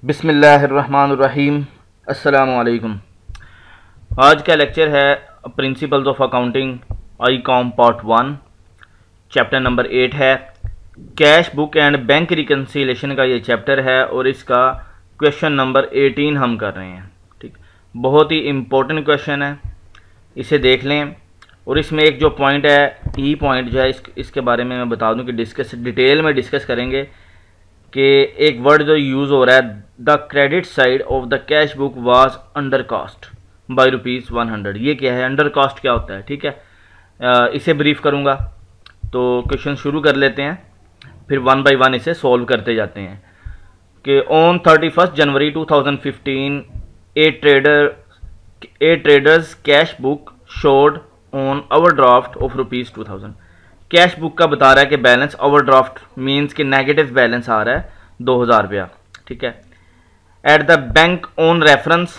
बिस्मिल्लाहिर्रहमानिर्रहीम। अस्सलामु अलैकुम। आज का लेक्चर है principles of accounting I Com part 1 chapter number 8 है। Cash book and bank reconciliation का ये चैप्टर है और इसका क्वेश्चन नंबर 18 हम कर रहे हैं। ठीक, बहुत ही इम्पोर्टेंट क्वेश्चन है, इसे देख लें। और इसमें एक जो पॉइंट है, ई पॉइंट जो है, इसके बारे में मैं बता दूं कि डिटेल में डिस्कस करेंगे कि एक वर्ड जो यूज़ हो रहा है, the credit side of the cash book was under cost by ₹100। ये क्या है, अंडर कॉस्ट क्या होता है? ठीक है, इसे ब्रीफ करूँगा। तो क्वेश्चन शुरू कर लेते हैं, फिर वन बाय वन इसे सॉल्व करते जाते हैं। कि on 31 January 2015 a traders cash book showed an overdraft of ₹2000। Cash book का बता रहा है कि बैलेंस, ओवरड्राफ्ट मींस कि नेगेटिव बैलेंस आ रहा है 2000 रुपया। ठीक है, at the bank on reference,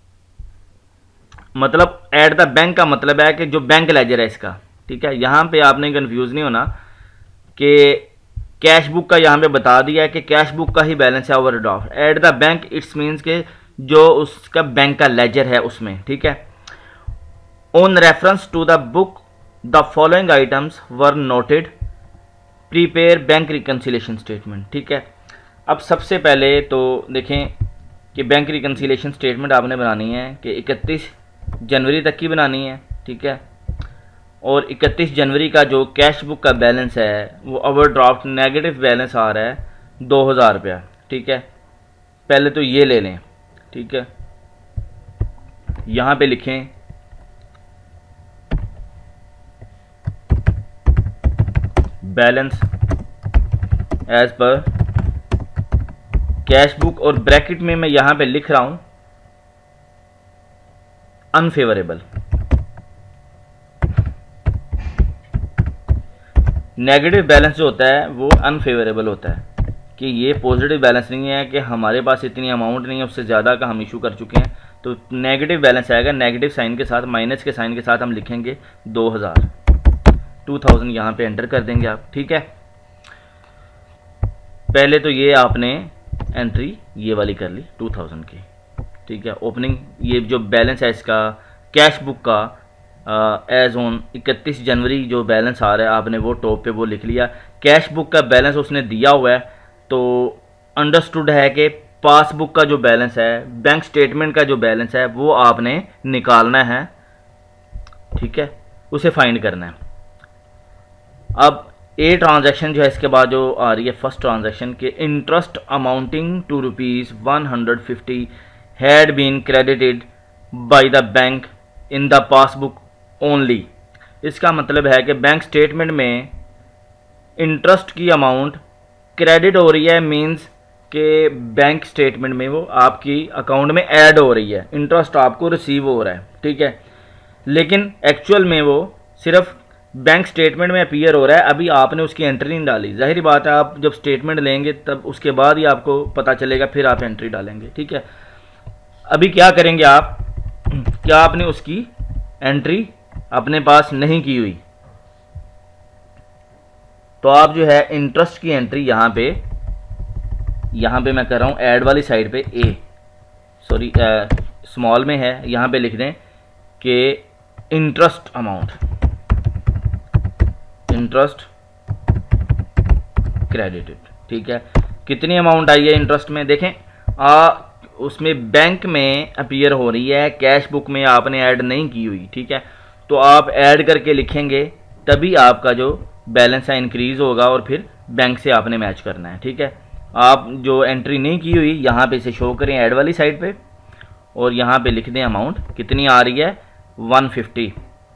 मतलब एट द बैंक का मतलब है कि जो बैंक लेजर है इसका। ठीक है, यहाँ पे आपने कंफ्यूज नहीं होना कि कैश बुक का यहाँ पे बता दिया है कि कैश बुक का ही बैलेंस है overdraft. At the bank it's means के जो उसका बैंक का लेजर है उसमें। ठीक है, on reference to the book the following items were noted, prepare bank reconciliation statement. ठीक है, अब सबसे पहले तो देखें कि बैंक रिकन्सिलेशन स्टेटमेंट आपने बनानी है कि 31 जनवरी तक की बनानी है। ठीक है, और 31 जनवरी का जो कैश बुक का बैलेंस है वो ओवरड्राफ्ट नेगेटिव बैलेंस आ रहा है 2000 रुपया। ठीक है, पहले तो ये ले लें। ठीक है, यहाँ पे लिखें balance as per cash book, और ब्रैकेट में मैं यहां पे लिख रहा हूं अनफेवरेबल। नेगेटिव बैलेंस जो होता है वो अनफेवरेबल होता है कि ये पॉजिटिव बैलेंस नहीं है कि हमारे पास इतनी अमाउंट नहीं है, उससे ज़्यादा का हम इशू कर चुके हैं। तो नेगेटिव बैलेंस आएगा, नेगेटिव साइन के साथ, माइनस के साइन के साथ हम लिखेंगे 2000 यहाँ पे एंटर कर देंगे आप। ठीक है, पहले तो ये आपने एंट्री ये वाली कर ली 2000 की। ठीक है, ओपनिंग ये जो बैलेंस है इसका कैश बुक का एज ऑन 31 जनवरी जो बैलेंस आ रहा है आपने वो टॉप पे वो लिख लिया। कैश बुक का बैलेंस उसने दिया हुआ है तो अंडरस्टूड है कि पासबुक का जो बैलेंस है, बैंक स्टेटमेंट का जो बैलेंस है वो आपने निकालना है। ठीक है, उसे फाइंड करना है। अब ए ट्रांजैक्शन जो है इसके बाद जो आ रही है फर्स्ट ट्रांजैक्शन के interest amounting to ₹150 had been credited by the bank in the passbook only. इसका मतलब है कि बैंक स्टेटमेंट में इंटरेस्ट की अमाउंट क्रेडिट हो रही है, मींस के बैंक स्टेटमेंट में वो आपकी अकाउंट में ऐड हो रही है, इंटरेस्ट आपको रिसीव हो रहा है। ठीक है, लेकिन एक्चुअल में वो सिर्फ बैंक स्टेटमेंट में अपीयर हो रहा है, अभी आपने उसकी एंट्री नहीं डाली। जाहिर बात है, आप जब स्टेटमेंट लेंगे तब उसके बाद ही आपको पता चलेगा, फिर आप एंट्री डालेंगे। ठीक है, अभी क्या करेंगे आप, क्या आपने उसकी एंट्री अपने पास नहीं की हुई, तो आप जो है इंटरेस्ट की एंट्री यहाँ पे मैं कर रहा हूँ ऐड वाली साइड पे, सॉरी स्मॉल में है, यहाँ पे लिख दें कि इंटरेस्ट अमाउंट, इंटरेस्ट क्रेडिटेड। ठीक है, कितनी अमाउंट आई है इंटरेस्ट में, देखें उसमें बैंक में अपीयर हो रही है, कैश बुक में आपने ऐड नहीं की हुई। ठीक है, तो आप ऐड करके लिखेंगे तभी आपका जो बैलेंस है इंक्रीज होगा और फिर बैंक से आपने मैच करना है। ठीक है, आप जो एंट्री नहीं की हुई यहाँ पे इसे शो करें ऐड वाली साइड पे, और यहाँ पे लिख दें अमाउंट कितनी आ रही है 150,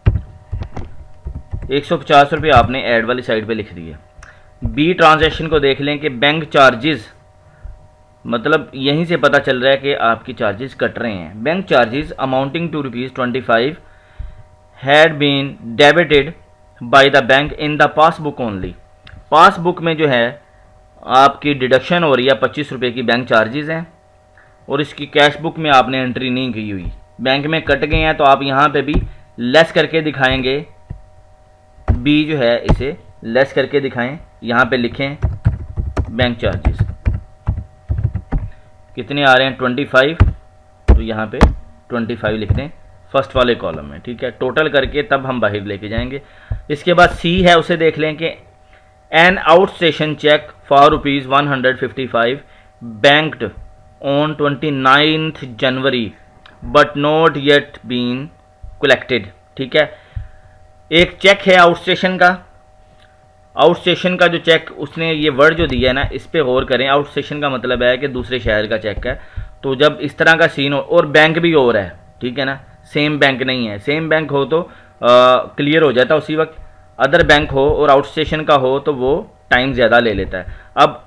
150 रुपये आपने ऐड वाली साइड पे लिख दिए। बी ट्रांजैक्शन को देख लें कि बैंक चार्जेस, मतलब यहीं से पता चल रहा है कि आपकी चार्जेस कट रहे हैं। Bank charges amounting to ₹25 had been debited by the bank in the passbook only. Passbook में जो है आपकी डिडक्शन हो रही है 25 रुपये की बैंक चार्जेस हैं, और इसकी कैश बुक में आपने एंट्री नहीं की हुई, बैंक में कट गए हैं, तो आप यहाँ पे भी लेस करके दिखाएंगे। बी जो है इसे लेस करके दिखाएं, यहाँ पे लिखें बैंक चार्जेस। कितने आ रहे हैं 25, तो यहाँ पे 25 लिखते हैं फर्स्ट वाले कॉलम में, ठीक है। टोटल करके तब हम बाहर लेके जाएंगे। इसके बाद सी है, उसे देख लें कि an out station cheque for ₹155 banked on 29th January but not yet been collected, ठीक है। एक चेक है आउट स्टेशन का, आउट स्टेशन का जो चेक उसने ये वर्ड जो दिया है ना, इस पे गौर करें। आउट स्टेशन का मतलब है कि दूसरे शहर का चेक है। तो जब इस तरह का सीन हो और बैंक भी और है, ठीक है ना, सेम बैंक नहीं है। सेम बैंक हो तो क्लियर हो जाता उसी वक्त, अदर बैंक हो और आउट स्टेशन का हो तो वो टाइम ज़्यादा ले लेता है। अब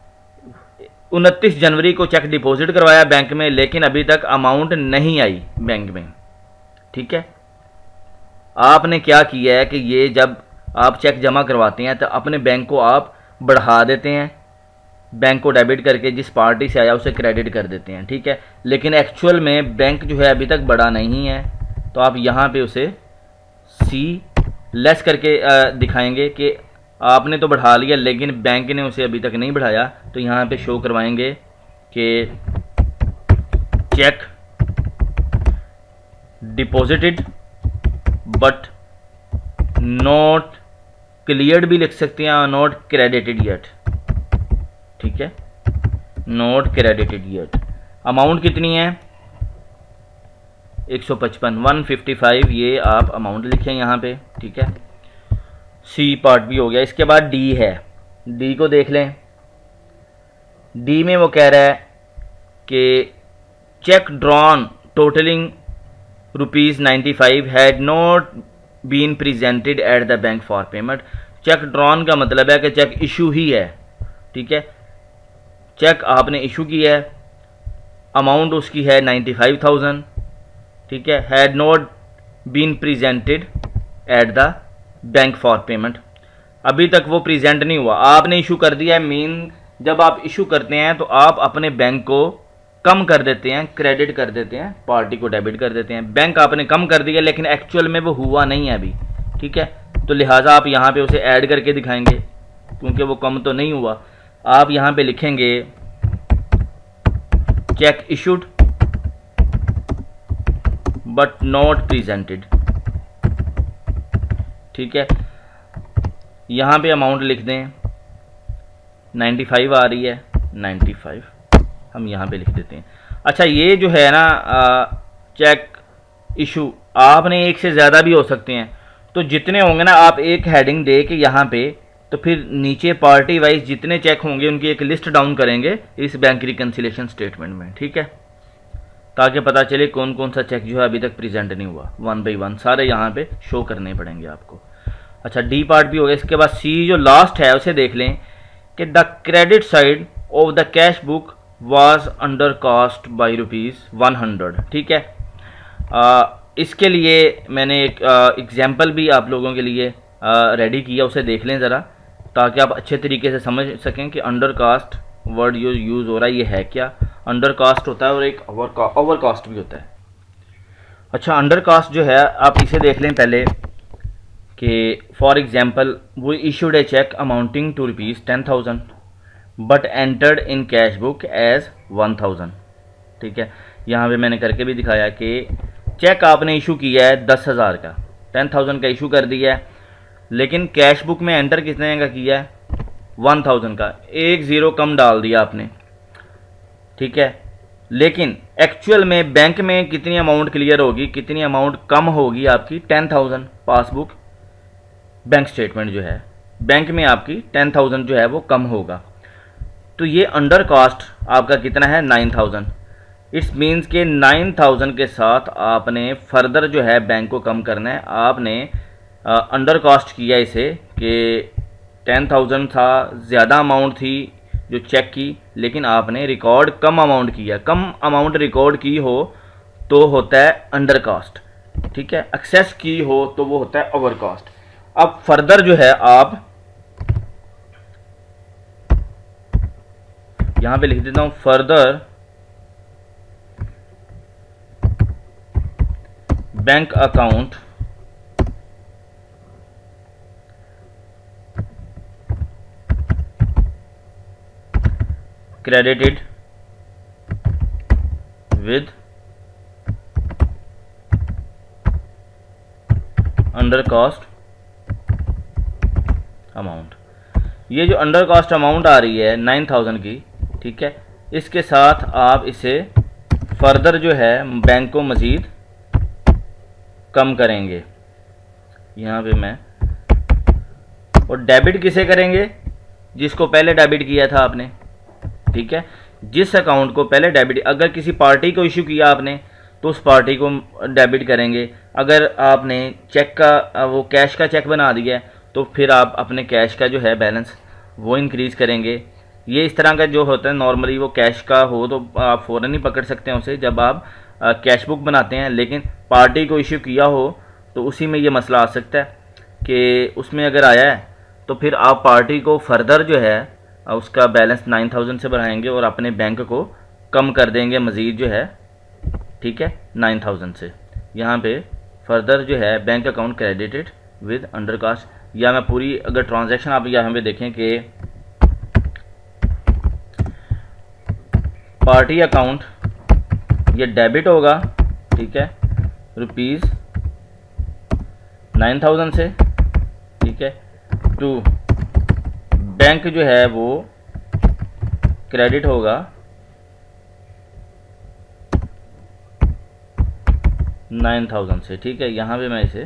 29 जनवरी को चेक डिपॉजिट करवाया बैंक में, लेकिन अभी तक अमाउंट नहीं आई बैंक में, ठीक है। आपने क्या किया है कि ये जब आप चेक जमा करवाते हैं तो अपने बैंक को आप बढ़ा देते हैं, बैंक को डेबिट करके जिस पार्टी से आया उसे क्रेडिट कर देते हैं, ठीक है। लेकिन एक्चुअल में बैंक जो है अभी तक बढ़ा नहीं है, तो आप यहाँ पे उसे सी लेस करके दिखाएंगे कि आपने तो बढ़ा लिया लेकिन बैंक ने उसे अभी तक नहीं बढ़ाया। तो यहाँ पे शो करवाएंगे कि cheque deposited but not cleared भी लिख सकते हैं, नॉट क्रेडिटेड येट, ठीक है, नॉट क्रेडिटेड येट। अमाउंट कितनी है 155, 155 ये आप अमाउंट लिखें यहाँ पे, ठीक है। सी पार्ट भी हो गया। इसके बाद डी है, डी को देख लें। डी में वो कह रहा है कि cheque drawn totalling ₹95 had not been presented at the bank for payment. Cheque drawn का मतलब है कि चेक इशू ही है, ठीक है। चेक आपने इशू किया है, अमाउंट उसकी है 95,000, ठीक है। Had not been presented at the bank for payment, अभी तक वो प्रेजेंट नहीं हुआ। आपने इशू कर दिया है, मीन जब आप इशू करते हैं तो आप अपने बैंक को कम कर देते हैं, क्रेडिट कर देते हैं, पार्टी को डेबिट कर देते हैं। बैंक आपने कम कर दिया लेकिन एक्चुअल में वो हुआ नहीं है अभी, ठीक है। तो लिहाजा आप यहाँ पे उसे ऐड करके दिखाएंगे क्योंकि वो कम तो नहीं हुआ। आप यहाँ पे लिखेंगे cheque issued but not presented, ठीक है। यहाँ पे अमाउंट लिख दें 95 आ रही है, 95 हम यहाँ पे लिख देते हैं। अच्छा, ये जो है ना चेक इशू आपने एक से ज़्यादा भी हो सकते हैं, तो जितने होंगे ना आप एक हेडिंग दे के यहाँ पे, तो फिर नीचे पार्टी वाइज जितने चेक होंगे उनकी एक लिस्ट डाउन करेंगे इस बैंक रिकन्सिलेशन स्टेटमेंट में, ठीक है, ताकि पता चले कौन कौन सा चेक जो है अभी तक प्रेजेंट नहीं हुआ। 1 बाई 1 सारे यहाँ पे शो करने पड़ेंगे आपको। अच्छा, डी पार्ट भी हो गया। इसके बाद सी जो लास्ट है उसे देख लें कि the credit side of the cash book was under cost by ₹100, ठीक है। इसके लिए मैंने एक एग्जाम्पल भी आप लोगों के लिए रेडी किया, उसे देख लें ज़रा ताकि आप अच्छे तरीके से समझ सकें कि अंडर कास्ट वर्ड यूज़ हो रहा है ये है क्या। अंडर कास्ट होता है और एक ओवर कास्ट भी होता है। अच्छा, अंडर कास्ट जो है आप इसे देख लें पहले कि फॉर एग्जांपल वो issued a cheque amounting to ₹10,000 but entered in cash book as 1,000, ठीक है। यहाँ पे मैंने करके भी दिखाया कि चेक आपने इशू किया है 10,000 का, 10,000 का इशू कर दिया है, लेकिन कैश बुक में एंटर कितने का किया है 1,000 का, एक ज़ीरो कम डाल दिया आपने, ठीक है। लेकिन एक्चुअल में बैंक में कितनी अमाउंट क्लियर होगी, कितनी अमाउंट कम होगी आपकी 10,000। पासबुक बैंक स्टेटमेंट जो है बैंक में आपकी 10,000 जो है वो कम होगा। तो ये अंडर कॉस्ट आपका कितना है 9,000। इट्स मीन्स के 9,000 के साथ आपने फर्दर जो है बैंक को कम करना है। आपने अंडर कॉस्ट किया इसे कि 10,000 था, ज़्यादा अमाउंट थी जो चेक की, लेकिन आपने रिकॉर्ड कम अमाउंट किया। कम अमाउंट रिकॉर्ड की हो तो होता है अंडर कॉस्ट, ठीक है। एक्सेस की हो तो वो होता है ओवर कॉस्ट। अब फर्दर जो है आप यहां पे लिख देता हूं further bank account credited with under cost amount. ये जो अंडर कॉस्ट अमाउंट आ रही है 9000 की, ठीक है, इसके साथ आप इसे फर्दर जो है बैंक को मज़ीद कम करेंगे। यहाँ पे मैं, और डेबिट किसे करेंगे? जिसको पहले डेबिट किया था आपने, ठीक है, जिस अकाउंट को पहले डेबिट, अगर किसी पार्टी को इशू किया आपने तो उस पार्टी को डेबिट करेंगे। अगर आपने चेक का वो कैश का चेक बना दिया है तो फिर आप अपने कैश का जो है बैलेंस वो इंक्रीज़ करेंगे। ये इस तरह का जो होता है नॉर्मली, वो कैश का हो तो आप फ़ौरन ही पकड़ सकते हैं उसे जब आप कैश बुक बनाते हैं, लेकिन पार्टी को इशू किया हो तो उसी में ये मसला आ सकता है कि उसमें अगर आया है तो फिर आप पार्टी को फर्दर जो है उसका बैलेंस 9000 से बढ़ाएंगे और अपने बैंक को कम कर देंगे मज़ीद जो है, ठीक है, 9000 से। यहाँ पे फर्दर जो है bank account credited with under cost, या मैं पूरी अगर ट्रांजैक्शन आप यहाँ पे देखें कि पार्टी अकाउंट ये डेबिट होगा, ठीक है, ₹9000 से, ठीक है, टू बैंक जो है वो क्रेडिट होगा 9000 से, ठीक है। यहाँ पे मैं इसे,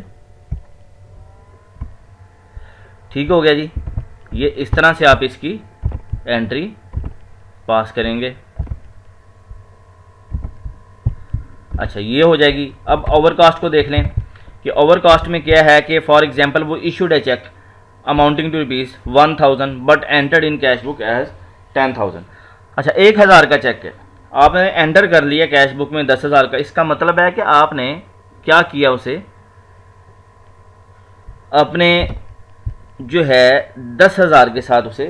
ठीक हो गया जी। ये इस तरह से आप इसकी एंट्री पास करेंगे। अच्छा, ये हो जाएगी। अब ओवर कास्ट को देख लें कि ओवर कास्ट में क्या है कि फॉर एग्जांपल वो issued a cheque amounting to ₹1000 but entered in cash book as 10,000। अच्छा, 1000 का चेक है, आपने एंटर कर लिया कैश बुक में 10,000 का। इसका मतलब है कि आपने क्या किया, उसे अपने जो है 10,000 के साथ उसे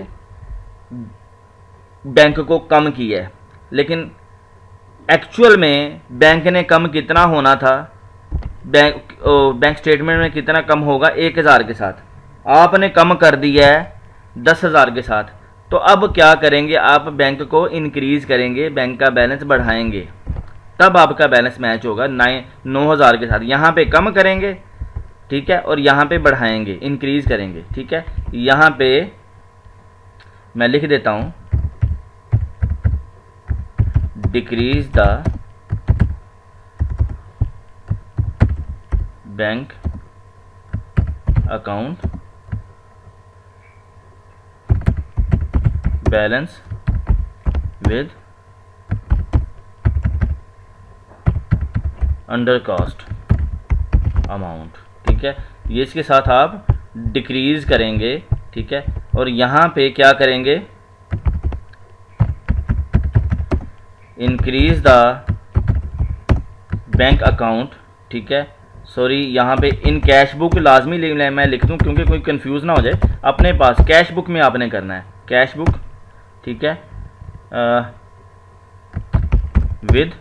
बैंक को कम किया है, लेकिन एक्चुअल में बैंक ने कम कितना होना था, बैंक स्टेटमेंट में कितना कम होगा, 1000 के साथ आपने कम कर दिया है 10,000 के साथ। तो अब क्या करेंगे, आप बैंक को इंक्रीज़ करेंगे, बैंक का बैलेंस बढ़ाएंगे, तब आपका बैलेंस मैच होगा 9,000 के साथ। यहाँ पे कम करेंगे, ठीक है, और यहाँ पे बढ़ाएंगे, इंक्रीज़ करेंगे, ठीक है। यहाँ पे मैं लिख देता हूँ decrease the bank account balance with under cost amount, ठीक है। ये इसके साथ आप डिक्रीज करेंगे, ठीक है, और यहाँ पे क्या करेंगे, इंक्रीज द बैंक अकाउंट, ठीक है, सॉरी यहाँ पे इन कैश बुक लाजमी मैं लिख दूँ क्योंकि कोई कंफ्यूज ना हो जाए। अपने पास कैश बुक में आपने करना है, कैश बुक, ठीक है, विद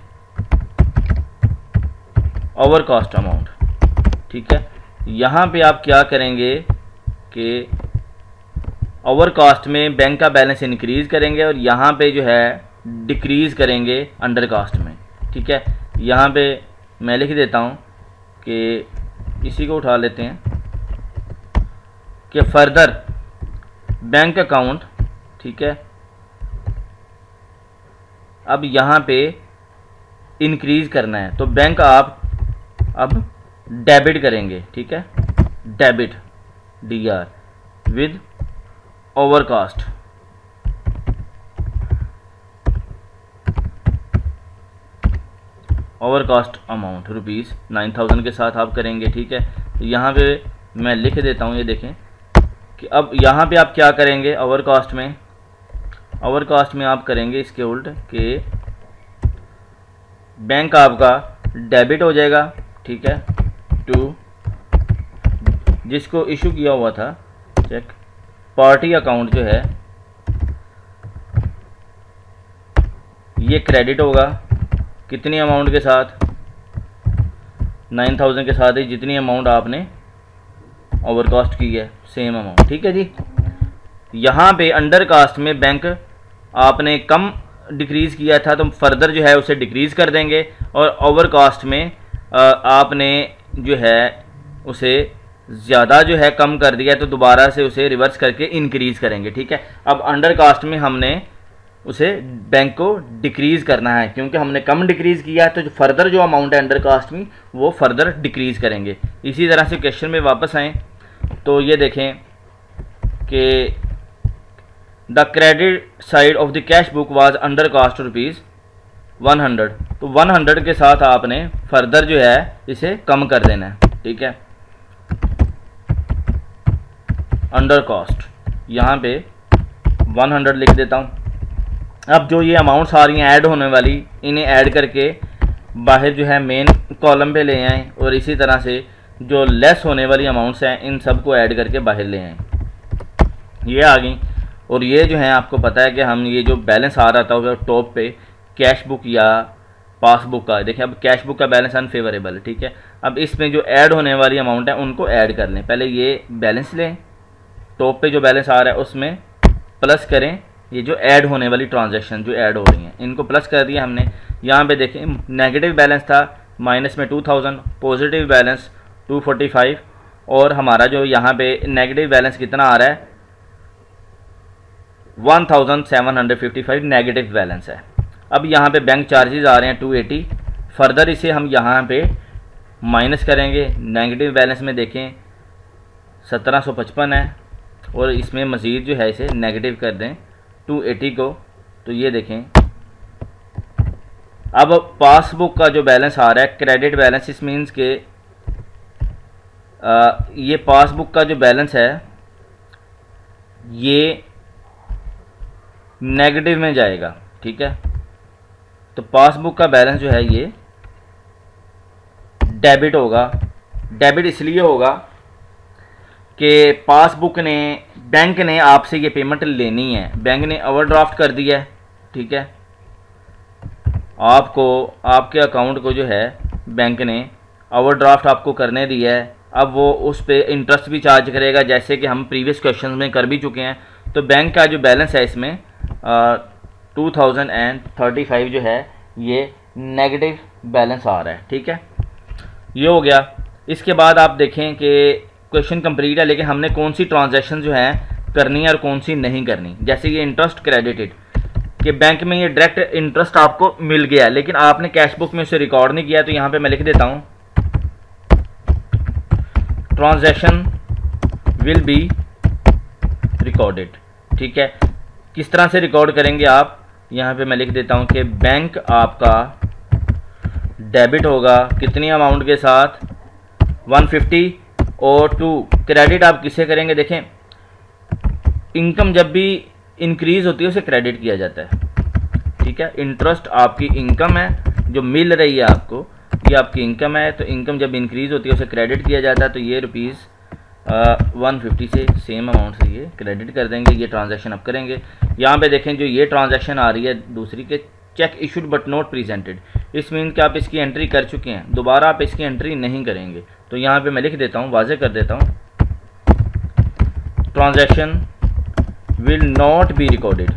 ओवर कॉस्ट अमाउंट, ठीक है। यहाँ पे आप क्या करेंगे कि ओवर कॉस्ट में बैंक का बैलेंस इंक्रीज करेंगे और यहाँ पे जो है डिक्रीज करेंगे अंडर कॉस्ट में, ठीक है। यहाँ पे मैं लिख देता हूँ कि इसी को उठा लेते हैं कि फर्दर बैंक अकाउंट, ठीक है, अब यहाँ पे इंक्रीज करना है तो बैंक आप अब डेबिट करेंगे, ठीक है, debit DR with over cost, over cost amount ₹9,000 के साथ आप करेंगे, ठीक है। तो यहाँ पे मैं लिख देता हूँ, ये देखें कि अब यहाँ पे आप क्या करेंगे, ओवर कॉस्ट में आप करेंगे इसके उल्ट कि बैंक आपका डेबिट हो जाएगा, ठीक है, टू जिसको इशू किया हुआ था चेक, पार्टी अकाउंट जो है ये क्रेडिट होगा कितनी अमाउंट के साथ, 9,000 के साथ ही जितनी अमाउंट आपने ओवर कॉस्ट की है, सेम अमाउंट, ठीक है जी। यहाँ पे अंडर कास्ट में बैंक आपने कम डिक्रीज़ किया था तो फर्दर जो है उसे डिक्रीज़ कर देंगे, और ओवर कास्ट में आपने जो है उसे ज़्यादा जो है कम कर दिया तो दोबारा से उसे रिवर्स करके इंक्रीज़ करेंगे। ठीक है, अब अंडर कास्ट में हमने उसे बैंक को डिक्रीज़ करना है, क्योंकि हमने कम डिक्रीज़ किया है तो जो फर्दर जो अमाउंट है अंडर कास्ट में वो फर्दर डिक्रीज़ करेंगे। इसी तरह से क्वेश्चन में वापस आएँ तो ये देखें कि the credit side of the cash book was under cast ₹100, तो 100 के साथ आपने फर्दर जो है इसे कम कर देना है। ठीक है, अंडर कॉस्ट यहाँ पे 100 लिख देता हूँ। अब जो ये अमाउंट्स आ रही हैं ऐड होने वाली, इन्हें ऐड करके बाहर जो है मेन कॉलम पे ले आएँ, और इसी तरह से जो लेस होने वाली अमाउंट्स हैं इन सब को ऐड करके बाहर ले आएँ। ये आ गई, और ये जो है आपको पता है कि हम ये जो बैलेंस आ रहा था टॉप पे कैश बुक या पासबुक का, देखिए अब कैश बुक का बैलेंस अनफेवरेबल है। ठीक है, अब इसमें जो ऐड होने वाली अमाउंट है उनको ऐड कर लें। पहले ये बैलेंस लें, टॉप पे जो बैलेंस आ रहा है उसमें प्लस करें ये जो ऐड होने वाली ट्रांजैक्शन जो ऐड हो रही हैं इनको प्लस कर दिया हमने। यहाँ पे देखें नेगेटिव बैलेंस था, माइनस में 2000, पॉजिटिव बैलेंस 245, और हमारा जो यहाँ पे नेगेटिव बैलेंस कितना आ रहा है 1755 नेगेटिव बैलेंस है। अब यहाँ पे बैंक चार्जेस आ रहे हैं 280, फर्दर इसे हम यहाँ पे माइनस करेंगे। नेगेटिव बैलेंस में देखें 1755 है, और इसमें मज़ीद जो है इसे नेगेटिव कर दें 280 को, तो ये देखें अब पासबुक का जो बैलेंस आ रहा है क्रेडिट बैलेंस, इस मीन्स के ये पासबुक का जो बैलेंस है ये नेगेटिव में जाएगा। ठीक है, तो पासबुक का बैलेंस जो है ये डेबिट होगा। डेबिट इसलिए होगा कि पासबुक ने, बैंक ने आपसे ये पेमेंट लेनी है, बैंक ने ओवरड्राफ्ट कर दिया है। ठीक है, आपको आपके अकाउंट को जो है बैंक ने ओवरड्राफ्ट आपको करने दिया है। अब वो उस पे इंटरेस्ट भी चार्ज करेगा, जैसे कि हम प्रीवियस क्वेश्चंस में कर भी चुके हैं। तो बैंक का जो बैलेंस है इसमें 2035 जो है ये नेगेटिव बैलेंस आ रहा है। ठीक है, ये हो गया। इसके बाद आप देखें कि क्वेश्चन कंप्लीट है, लेकिन हमने कौन सी ट्रांजैक्शन जो है करनी है और कौन सी नहीं करनी। जैसे ये इंटरेस्ट क्रेडिटेड कि बैंक में ये डायरेक्ट इंटरेस्ट आपको मिल गया, लेकिन आपने कैश बुक में उसे रिकॉर्ड नहीं किया, तो यहाँ पे मैं लिख देता हूँ ट्रांजैक्शन विल बी रिकॉर्डेड। ठीक है, किस तरह से रिकॉर्ड करेंगे आप, यहाँ पे मैं लिख देता हूँ कि बैंक आपका डेबिट होगा कितनी अमाउंट के साथ 150, और 2 क्रेडिट आप किसे करेंगे। देखें इनकम जब भी इंक्रीज़ होती है उसे क्रेडिट किया जाता है। ठीक है, इंटरेस्ट आपकी इनकम है जो मिल रही है आपको, ये आपकी इनकम है, तो इनकम जब इंक्रीज़ होती है उसे क्रेडिट किया जाता है। तो ये ₹150 से सेम अमाउंट से ये क्रेडिट कर देंगे। ये ट्रांजैक्शन अब करेंगे। यहाँ पे देखें जो ये ट्रांजैक्शन आ रही है दूसरी के cheque issued but not presented, इस मीन कि आप इसकी एंट्री कर चुके हैं, दोबारा आप इसकी एंट्री नहीं करेंगे। तो यहाँ पे मैं लिख देता हूँ, वाज़े कर देता हूँ, transaction will not be recorded.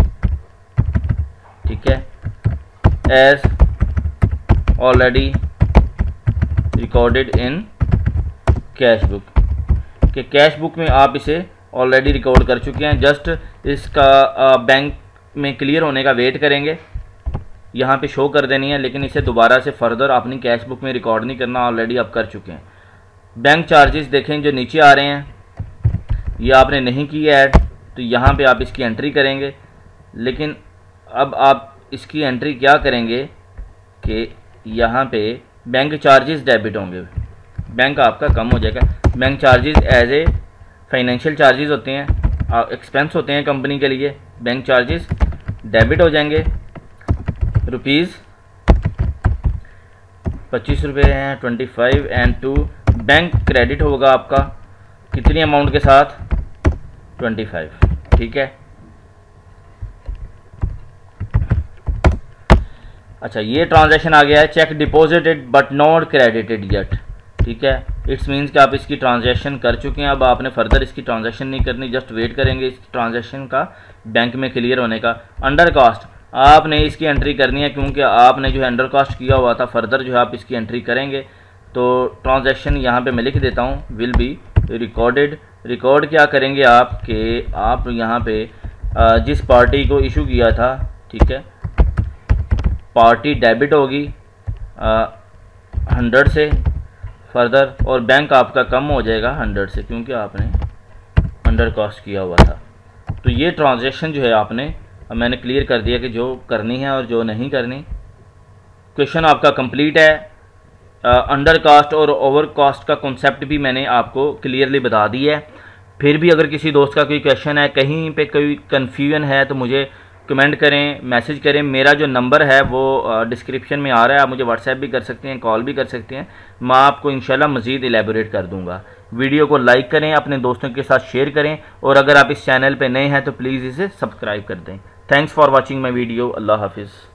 ठीक है, as already recorded in cash book, कि कैश बुक में आप इसे ऑलरेडी रिकॉर्ड कर चुके हैं, जस्ट इसका बैंक में क्लियर होने का वेट करेंगे। यहाँ पे शो कर देनी है, लेकिन इसे दोबारा से फर्दर अपनी कैश बुक में रिकॉर्ड नहीं करना, ऑलरेडी आप कर चुके हैं। बैंक चार्जेस देखें जो नीचे आ रहे हैं, ये आपने नहीं की ऐड, तो यहाँ पे आप इसकी एंट्री करेंगे। लेकिन अब आप इसकी एंट्री क्या करेंगे कि यहाँ पे बैंक चार्जेस डेबिट होंगे, बैंक आपका कम हो जाएगा। Bank charges as a financial charges होते हैं, एक्सपेंस होते हैं कंपनी के लिए, बैंक चार्जेस डेबिट हो जाएंगे। ₹25 हैं, 25 एंड 2 बैंक क्रेडिट होगा आपका कितनी अमाउंट के साथ 25। ठीक है, अच्छा ये ट्रांजैक्शन आ गया है cheque deposited but not credited yet. ठीक है, इट्स मीन्स कि आप इसकी ट्रांजैक्शन कर चुके हैं, अब आपने फर्दर इसकी ट्रांजैक्शन नहीं करनी, जस्ट वेट करेंगे इस ट्रांजैक्शन का बैंक में क्लियर होने का। अंडर कास्ट आपने इसकी एंट्री करनी है, क्योंकि आपने जो है अंडर कॉस्ट किया हुआ था। फर्दर जो है आप इसकी एंट्री करेंगे तो ट्रांजैक्शन यहाँ पे मैं लिख देता हूँ, विल बी रिकॉर्डेड। रिकॉर्ड क्या करेंगे आप कि आप यहाँ पे जिस पार्टी को इशू किया था, ठीक है, पार्टी डेबिट होगी 100 से फर्दर, और बैंक आपका कम हो जाएगा 100 से, क्योंकि आपने अंडर कॉस्ट किया हुआ था। तो ये ट्रांजैक्शन जो है आपने, मैंने क्लियर कर दिया कि जो करनी है और जो नहीं करनी। क्वेश्चन आपका कंप्लीट है। अंडर कास्ट और ओवर कास्ट का कॉन्सेप्ट भी मैंने आपको क्लियरली बता दिया है। फिर भी अगर किसी दोस्त का कोई क्वेश्चन है, कहीं पे कोई कन्फ्यूजन है, तो मुझे कमेंट करें, मैसेज करें। मेरा जो नंबर है वो डिस्क्रिप्शन में आ रहा है, आप मुझे व्हाट्सएप भी कर सकते हैं, कॉल भी कर सकते हैं, मैं आपको इंशाल्लाह मज़ीद इलेबोरेट कर दूंगा। वीडियो को लाइक करें, अपने दोस्तों के साथ शेयर करें, और अगर आप इस चैनल पर नए हैं तो प्लीज़ इसे सब्सक्राइब कर दें। Thanks for watching my video. Allah हाफिज़।